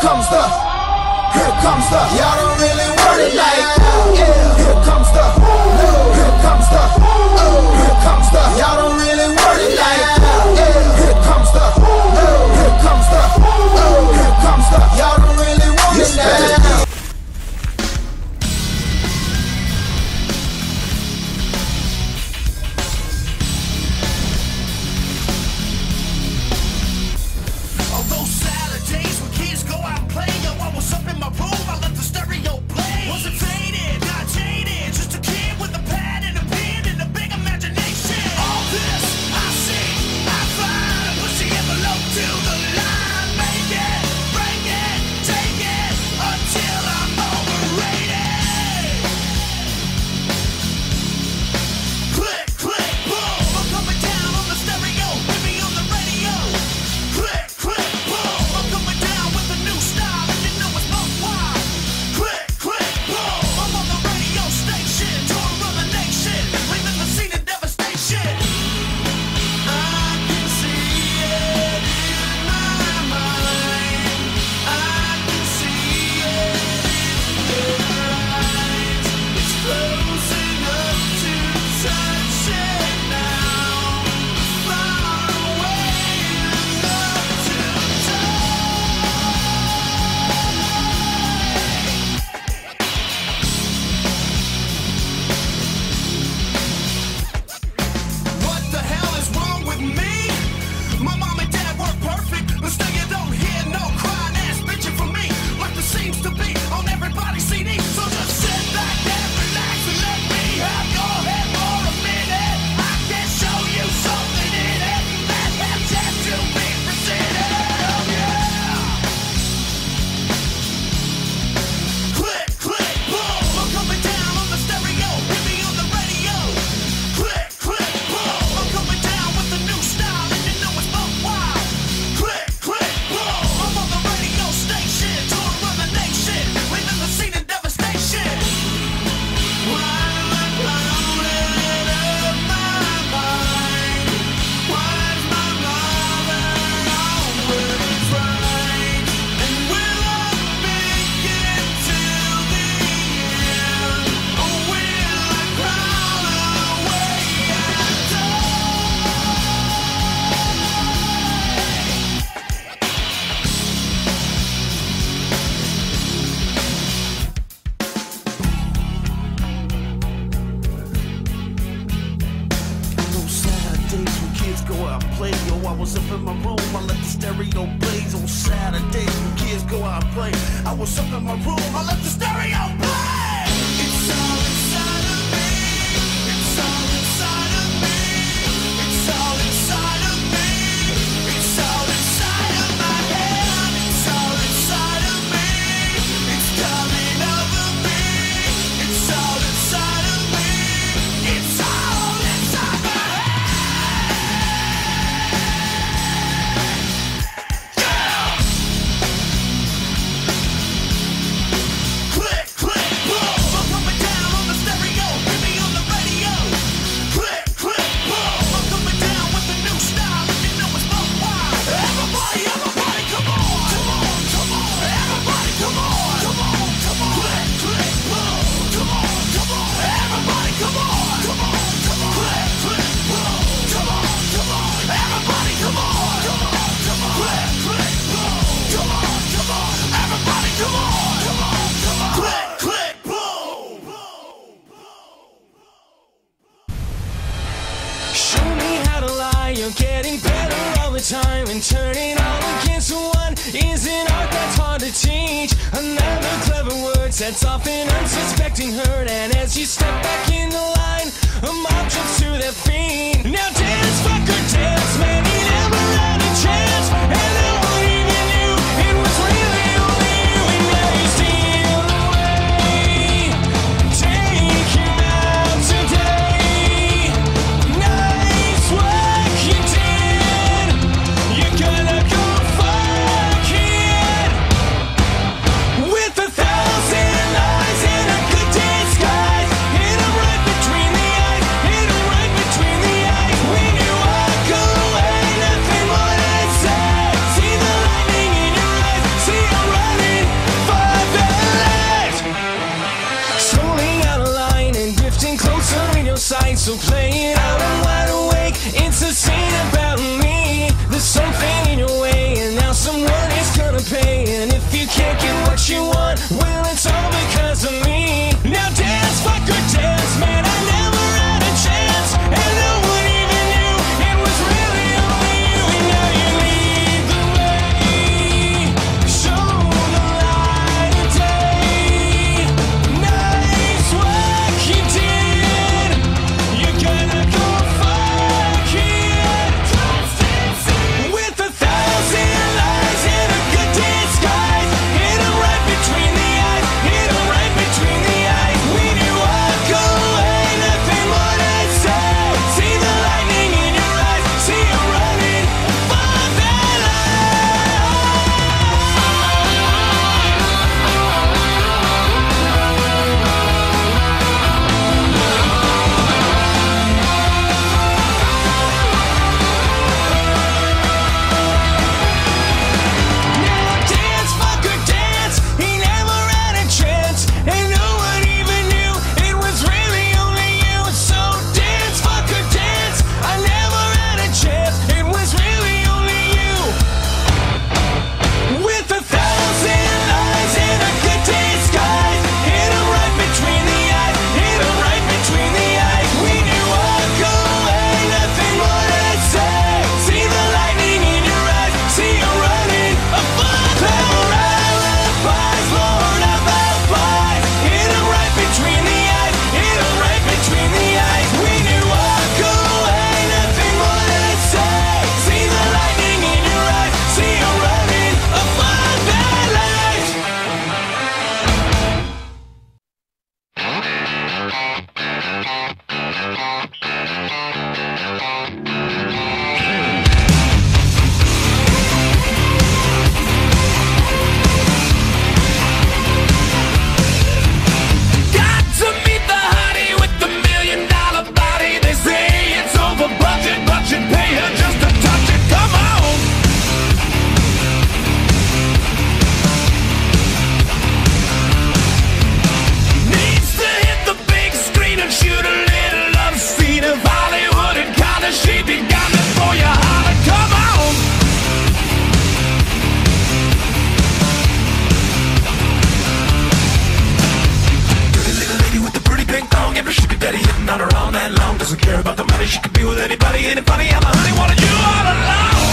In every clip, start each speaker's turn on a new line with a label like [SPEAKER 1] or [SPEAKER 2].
[SPEAKER 1] Here comes the, y'all don't really want it like that. Yeah. Here comes the, here comes the, here comes the, y'all don't really want it like that. Yeah. Here comes the, here comes the, here comes the, y'all don't really want it like that.
[SPEAKER 2] Time and turning all against one is an art that's hard to teach. Another clever word sets off an unsuspecting herd, and as you step back in the line, a mob jumps to their feet. Now dance, fucker, dance, man, you never had a chance, and no one even knew it was really only you, and now you steal away. Take him out today. Nice work you did. You're gonna go fuck it. With 1,000 lies and a good disguise. So play it out, I'm wide awake. It's a scene about me. There's something in your way, and now someone is gonna pay. And if you can't get what you want, well, it's all because of me. Now dance, fuck or dance, man, I never had a chance. And no one even knew it was really only you. And now you lead the way, show the light of day. Nice work you did, you're gonna go fuck it. With 1,000 lies and a good disguise, hit 'em right between the eyes, hit 'em right between the eyes. When you walk away, nothing more to say. See the lightning in your eyes, see you running for their Now dance, fuck or dance, he never had a chance. And no one even knew it was really only you. So dance, fuck or dance, I never had a chance. It was really only you. With 1,000 lies and a good disguise, hit 'em right between the eyes, hit 'em right between the eyes. When you walk away, nothing more to say. See the lightning in your eyes, see you running a full clever alibis, Lord of alibis. Hit 'em right between the eyes, hit 'em right between the eyes. When you walk away, nothing more to say. See the lightning in your eyes, see you running a full bad life. Got to meet the honey with the $1 million body. They say it's over budget, but you pay her just to touch it. Come on. Needs to hit the big screen and shoot a little love scene. If Hollywood and college, she'd be gone before you holler. Come on. Pretty little lady with the pretty pink thong, every sugar daddy hitting on her all night long. Doesn't care about the money, she could be with anybody. Ain't it funny how the honey wanted you all along?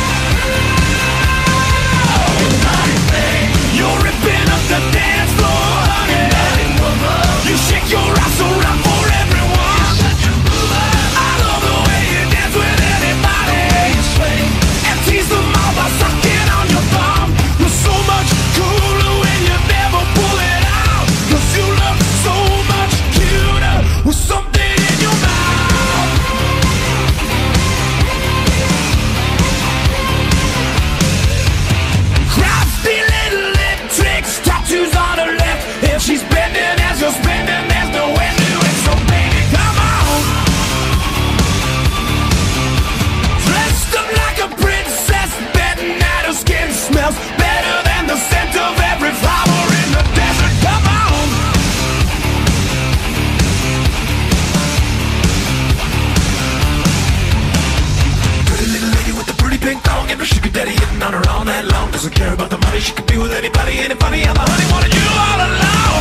[SPEAKER 2] You're ripping up the dance floor, honey. You shake your ass around for everyone. I love the way you dance with anybody, and tease them all by sucking on your thumb. You're so much cooler when you never pull it out, 'cause you look so much cuter with something in your mouth. Crafty little lip tricks, tattoos on her left. If she's bending as you're spending, there's no way to it. So baby, come on. Dressed up like a princess, betting that her skin smells better than the scent of every flower in the desert. Come on. Pretty little lady with the pretty pink thong, every sugar daddy hitting on her all night long. Doesn't care about the money, she could be with anybody. Ain't it funny how the honey wanted you all along?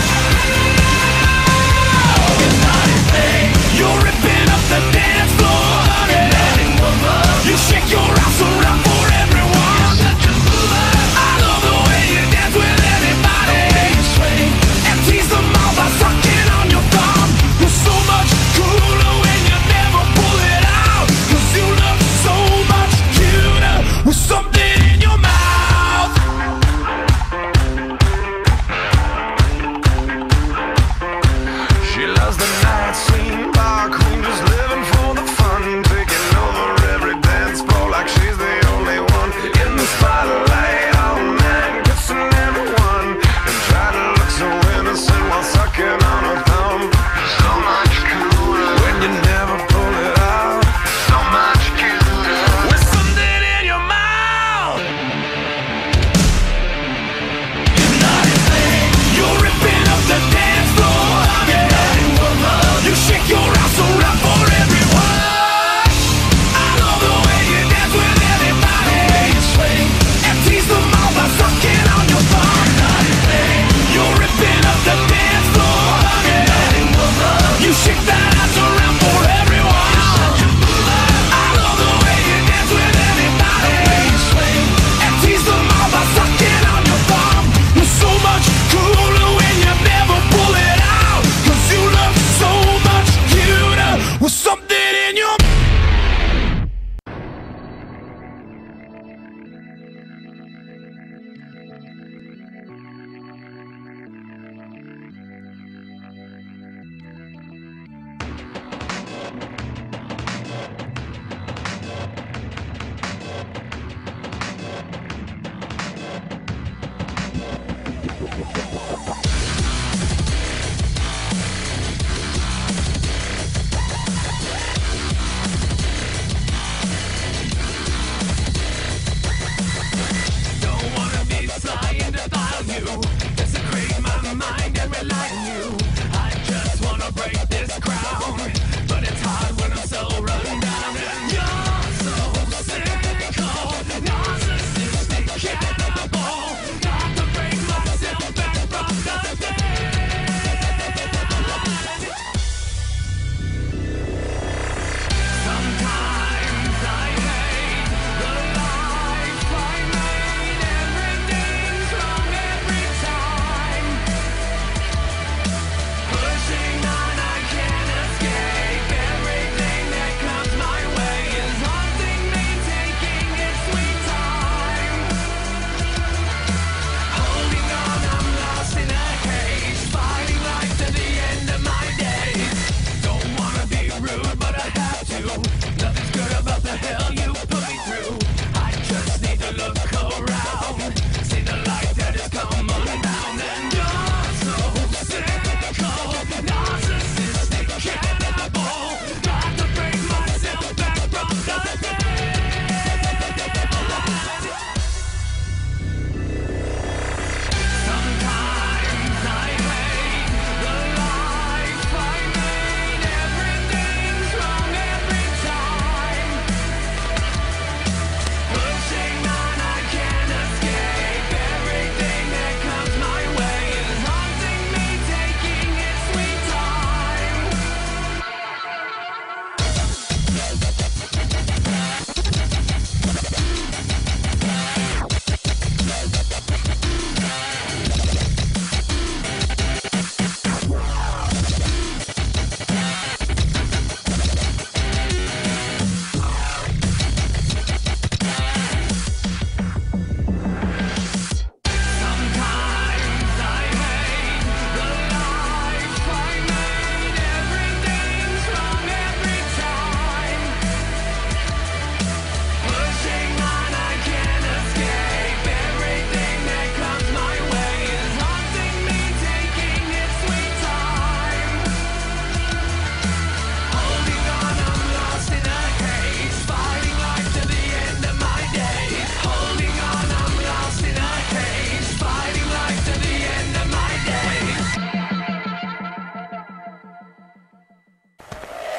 [SPEAKER 2] You're ripping up the dance floor, honey. You shake your ass around for everyone. I love the way you dance with anybody, and tease them all by sucking on your thumb. You're so much cooler when you never pull it out, 'cause you look so much cuter with something in your mouth.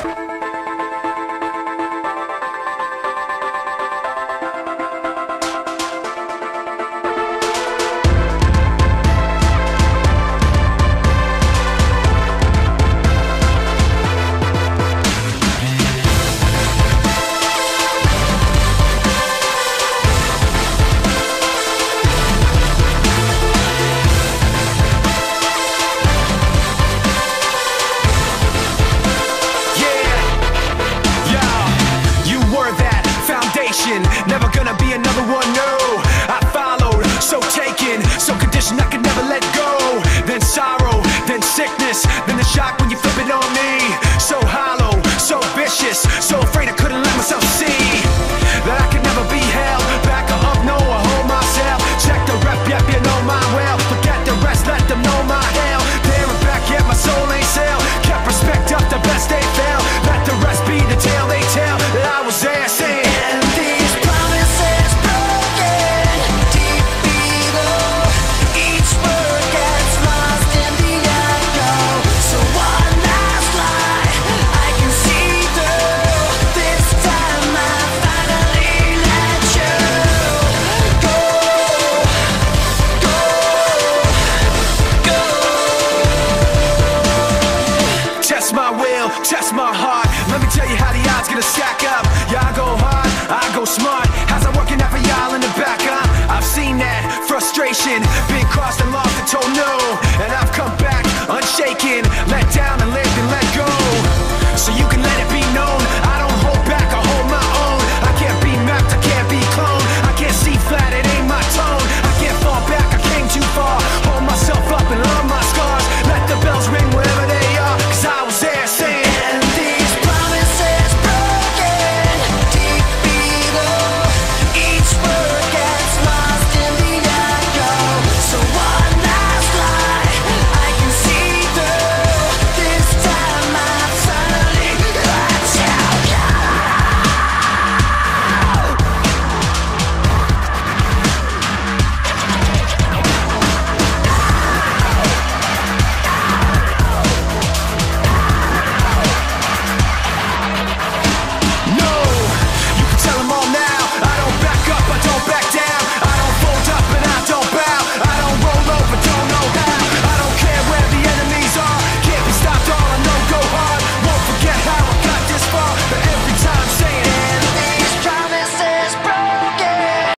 [SPEAKER 2] Never gonna be another one, no. I followed, so taken, so conditioned I could never let go. Then sorrow, then sickness, then the shock when you flip it on me. So hollow, so vicious, so afraid I couldn't let myself see that I could never be held back or up, no, I hold myself. Check the rep, yep, you know my well. Forget the rest, let them know my hell. There and back, yet my soul ain't sell. Kept respect up, the best they fell. Let the rest be the tale they tell that I was there saying. Test my heart, let me tell you how the odds gonna stack up. Yeah, I go hard, I go smart. How's that working out for y'all in the back, huh? I've seen that frustration, been crossed and lost and told no. And I've come back unshaken, let down and lived and let